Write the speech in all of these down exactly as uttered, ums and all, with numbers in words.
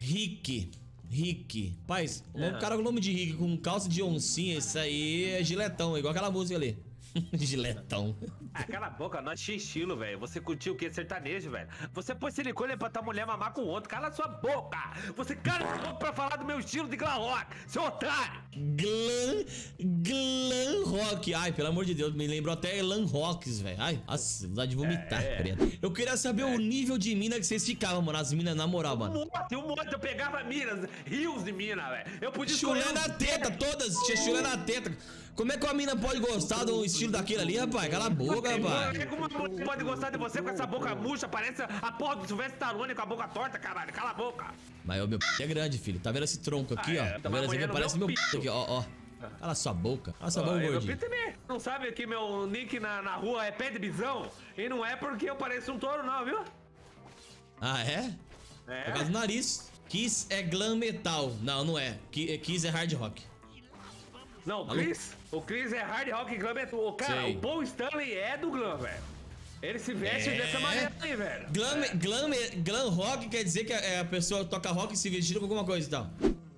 Rick. Rick. Paz, o É. cara com o nome de Rick com calça de oncinha, isso aí é giletão, igual aquela música ali. Giletão. Ah, cala a boca, nós tinha estilo, velho. Você curtiu o quê? Sertanejo, velho. Você pôs silicone pra tua mulher mamar com o outro. Cala sua boca! Você cala sua boca pra falar do meu estilo de glam rock, seu otário! Glam. Glam rock. Ai, pelo amor de Deus, me lembrou até Lan Rocks, velho. Ai, nossa, vontade de vomitar, É. credo. Eu queria saber o nível de mina que vocês ficavam, mano. As minas, na moral, Um mano. monte, um monte. Eu pegava minas, rios de mina, velho. Eu podia Chulé escolher na um- teta, todas. Tinha chulé na teta. Como é que uma mina pode gostar do estilo daquele ali, rapaz? Cala a boca, rapaz. É como uma mulher pode gostar de você com essa boca murcha, parece a porra do Silvestre Stallone com a boca torta, caralho. Cala a boca. Mas o meu p é grande, filho. Tá vendo esse tronco aqui, Ah, ó? é, Tá tá vendo esse aqui? apanhando Parece meu meu p pinto. aqui, ó, ó. Cala sua boca. Cala sua boca, Ó, eu gordinho. também. Não sabe que meu nick na, na rua é pé de bisão? E não é porque eu pareço um touro, não, viu? Ah, é? É. Por causa do nariz. Kiss é glam metal. Não, não é. Ki- Kiss é hard rock. Não, o Alô? Chris, o Chris é hard rock glam. é- O cara, Sei. o Paul Stanley é do glam, velho. Ele se veste É. dessa maneira aí, velho. Glam, glam, glam rock quer dizer que a a pessoa toca rock e se vestindo com alguma coisa e tal.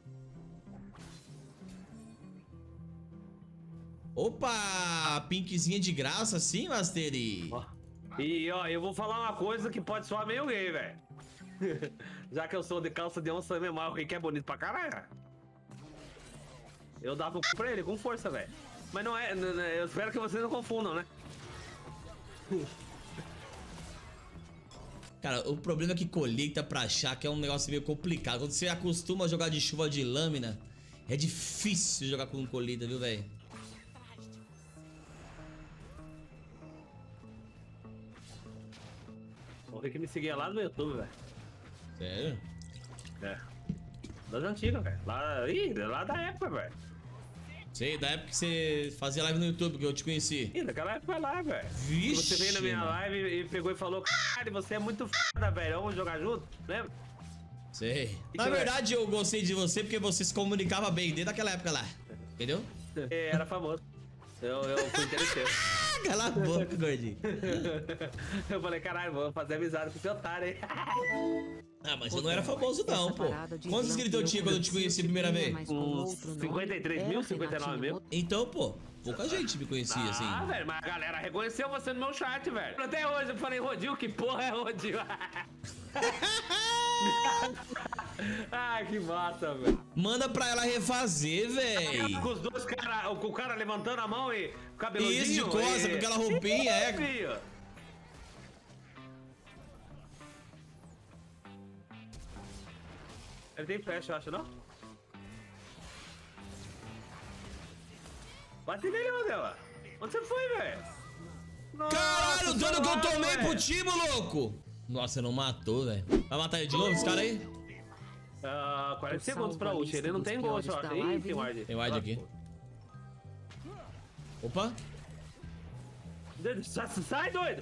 Opa! Pinkzinha de graça assim, Mastery? Ó. E ó, eu vou falar uma coisa que pode soar meio gay, velho. Já que eu sou de calça de onça mesmo, mas o Rick é bonito pra caralho. Eu dava um c... pra ele com força, velho. Mas não é, n- n- eu espero que vocês não confundam, né? Cara, o problema é que colheita pra achar que é um negócio meio complicado. Quando você acostuma a jogar de chuva de lâmina, é difícil jogar com colheita, viu, velho? O Rick me seguia lá no YouTube, velho. Sério? É. Das antigas, velho. Lá, ih, lá da época, velho. Sei, da época que você fazia live no YouTube que eu te conheci. Ih, daquela época lá, velho. Vixe, Você veio na minha mano. live e pegou e falou: Caralho, você é muito foda, velho. Vamos jogar junto? Lembra? Sei. Na que verdade, eu gostei de você porque você se comunicava bem desde aquela época lá. Entendeu? É, era famoso. Eu, eu fui interessante. Cala a boca, gordinho. Eu falei, caralho, vou fazer amizade com esse otário aí. Ah, mas você não era famoso não, pô. Parada de Quantos inscritos eu tinha quando eu te conheci a primeira vez? Mas com Uns outro nome, cinquenta e três mil, era cinquenta e nove mil. Renatinho Então, pô, pouca gente me conhecia, assim. Ah, velho, mas a galera reconheceu você no meu chat, velho. Até hoje eu falei, Rodil, que porra é Rodil? Ai, que massa, velho. Manda pra ela refazer, véi. Com os dois caras, com o cara levantando a mão e o cabeludinho. Isso, de costa, e... com aquela roupinha, é. Filho. Ele tem flash, eu acho, não? Bate nele, Rodela. Onde você foi, velho? Caralho, o dano que eu tomei pro velho. time, louco. Nossa, não matou, velho. Vai matar ele de novo, esse cara aí? Ah, quarenta O segundos pra salva ult. Ele não lista tem dos ghost, eu piores acho. da Ih, live, tem ward. Tem ward aqui. Opa. Sai, sai, doido!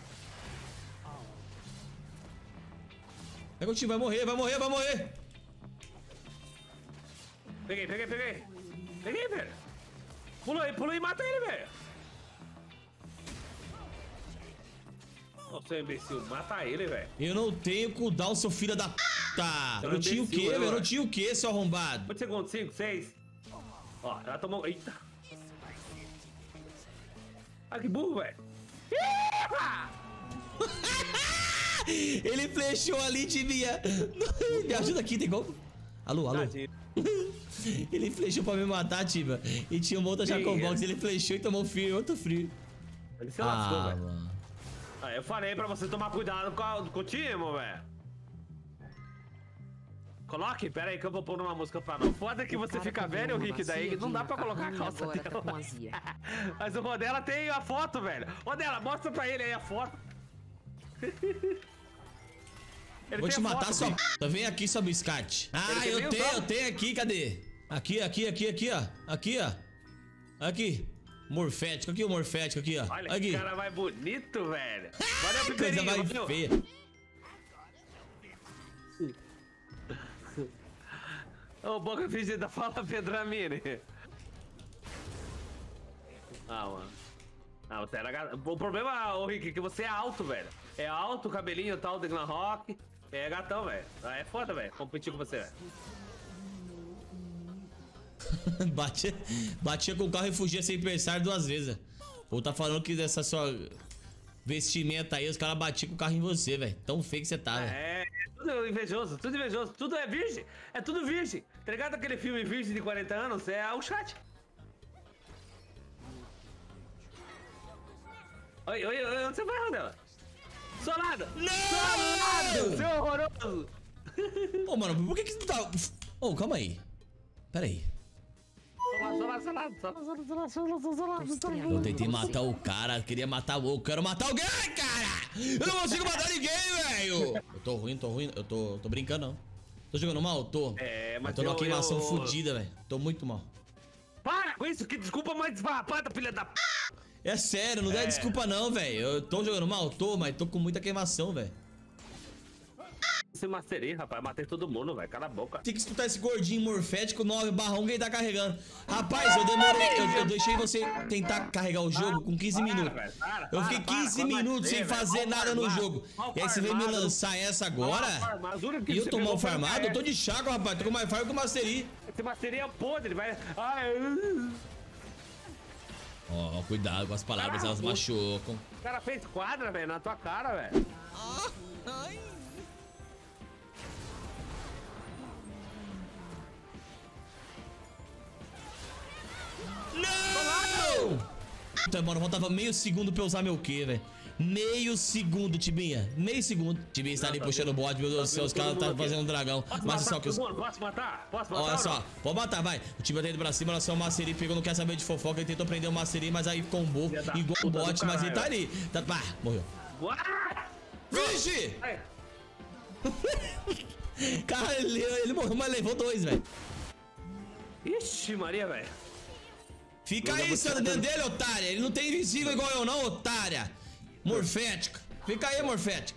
Pega o time, vai morrer, vai morrer, vai morrer. Peguei, peguei, peguei. Peguei, velho. Pula aí, pula aí e mata ele, velho. Ô, seu imbecil, mata ele, velho. Eu não tenho cooldown, seu filho da puta. Eu É um não tinha o imbecil, quê, eu, velho? Eu não velho. tinha o quê, seu arrombado? Quantos segundos? cinco, seis. Ó, ela tomou. Eita. Ah, que burro, velho. Ele flechou ali, Tibia. Me ajuda aqui, tem como? Alô, alô. Tadinho. Ele flechou pra me matar, Tiba. E tinha uma outra Sim, Jacobox, é. ele flechou e tomou frio, outro frio. Ele se lascou, Ah, velho. mano. Ah, eu falei pra você tomar cuidado com, a, com o time, velho. Coloque, pera aí que eu vou pôr uma música pra não. Foda que você cara fica comeu velho, uma Rick, daí bacia não de dá pra colocar a macarrão e calça agora tá dela. com azia. Mas o Rodela tem a foto, velho. Rodela, mostra pra ele aí a foto. Ele Vou tem te a matar, foto, sua Rick. p. Vem aqui, seu biscate. Ah, Ele tem eu meio tenho, só. eu tenho aqui, cadê? Aqui, aqui, aqui, aqui, ó. Aqui, ó. Aqui. Morfético, aqui o morfético, aqui, ó. Olha Aqui. que cara mais bonito, velho. Valeu, Coisa Piperinho. mais valeu. feia. Ô, boca fingida, fala, Pedramini. Ah, mano. Ah, você era... ga- O problema, ô Rick, é que você é alto, velho. É alto, cabelinho e tal, de glam rock. É, gatão, velho. Ah, é foda, velho. Competir com você, velho. batia, batia com o carro e fugia sem pensar duas vezes. Ou tá falando que dessa sua vestimenta aí, os caras batiam com o carro em você, velho. Tão feio que você tá, velho. É, é tudo invejoso, tudo invejoso. Tudo é virgem. É tudo virgem. Tá ligado aquele filme Virgem de quarenta anos? É o chat. Oi, oi, oi, onde você vai, Randela? Solada! Não! Solado! Seu horroroso! Ô, mano, por que que você tá... Ô, calma aí. Pera aí. Solado, solado, solado, solado, solado, solado, solado. Eu tentei matar o cara, queria matar o... Eu quero matar alguém, cara! Eu não consigo matar ninguém, velho! Eu tô ruim, tô ruim, eu tô, tô brincando, não. Tô jogando mal? Tô. É, mas eu tô numa eu- queimação eu- fodida, velho. Tô muito mal. Para com isso, que desculpa mais desfarrapada, filha da p... É sério, não dá É. desculpa não, velho. Eu tô jogando mal? Tô, mas tô com muita queimação, velho. Você masterei, rapaz. Matei todo mundo, velho. Cala a boca. Tem que escutar esse gordinho morfético nove barra um que ele tá carregando. Rapaz, eu demorei, eu, eu deixei você tentar carregar o jogo com quinze minutos. velho, para, Eu fiquei para, quinze para, minutos vai sem ser, fazer velho. Mal nada no farmado, jogo. mal E aí você veio me farmado. lançar essa agora? Mas o único que E eu você tô mal pegou foi farmado? Eu tô o de chaco, rapaz. Tô com mais farm que o Mastery. Esse masteria é podre, ele vai... Ai, Ó, cuidado com as palavras, elas machucam. o cara fez quadra, velho, na tua cara, velho. Não! Puta, mano, faltava meio segundo pra eu usar meu Q, velho. Meio segundo, Tibinha. Meio segundo. Tibinha está ali tá puxando o vendo? bode, meu Deus do céu. Os vendo caras todo tá mundo aqui. fazendo um dragão. Posso Mas matar só que os. todo mundo? Posso matar? Posso matar Olha ou só, não? pode matar, vai. O time tá indo pra cima, ela só o Maceri pegou, não quer saber de fofoca. Ele tentou prender o Maceri, mas aí combou Filha da igual o puta do bot, mas ele tá caralho. ali. Tá, pá, morreu. Uá! Vixe! Ai, Cara, ele, ele morreu, mas levou dois, velho. Ixi, Maria, velho. Fica Não, aí, não, Sandro, você- dentro dele, otária. Ele não tem invisível igual eu, não, otária. Morfética. Fica aí, morfética.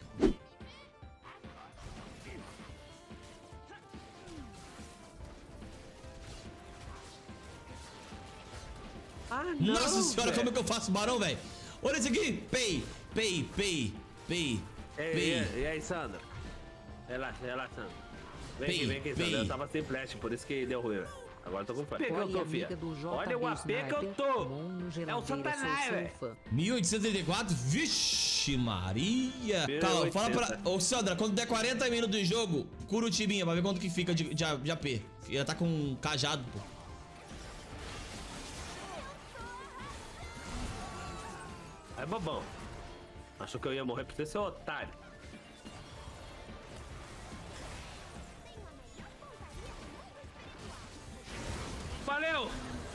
Ah, não, Nossa senhora, velho. como é que eu faço barão, velho? Olha isso aqui. Pei, pei, pei, pei, Ei, pei. ei, e aí, Sandra? Relaxa, relaxa, Sandra. Vem Pei, aqui, vem aqui, pei. Sandra. Eu tava sem flash, por isso que deu ruim, velho. Agora eu tô com flash. Olha o que eu tô, fia. amiga do J Olha o B A P que eu tô. Bom, É o geladeira, Satanás, sou seu velho. fã. mil oitocentos e trinta e quatro? Vixe Maria. mil e Calma, fala oitocentos. pra... Ô, Sandra, quando der quarenta minutos de jogo, cura o Tibinha pra ver quanto que fica de, de, de A P. Ele tá com um cajado, pô. Aí, bobão. Achou que eu ia morrer por você, seu otário. Valeu!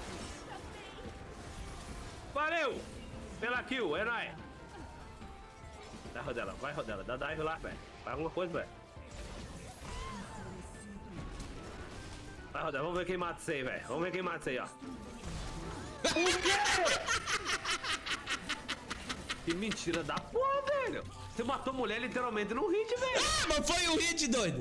Valeu! Pela kill, é nóis. Vai, Rodela, vai, Rodela. Dá dive lá, velho. Faz alguma coisa, velho. Vai, Rodela, vamos ver quem mata isso aí, velho. Vamos ver quem mata isso aí, ó. O quê? Que mentira da porra, velho. Você matou mulher literalmente no hit, velho. Ah, mas foi um hit, doido.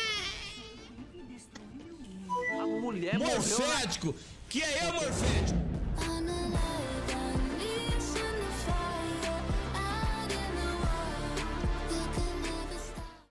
A mulher morreu na... Morfético. Que é eu, morfético?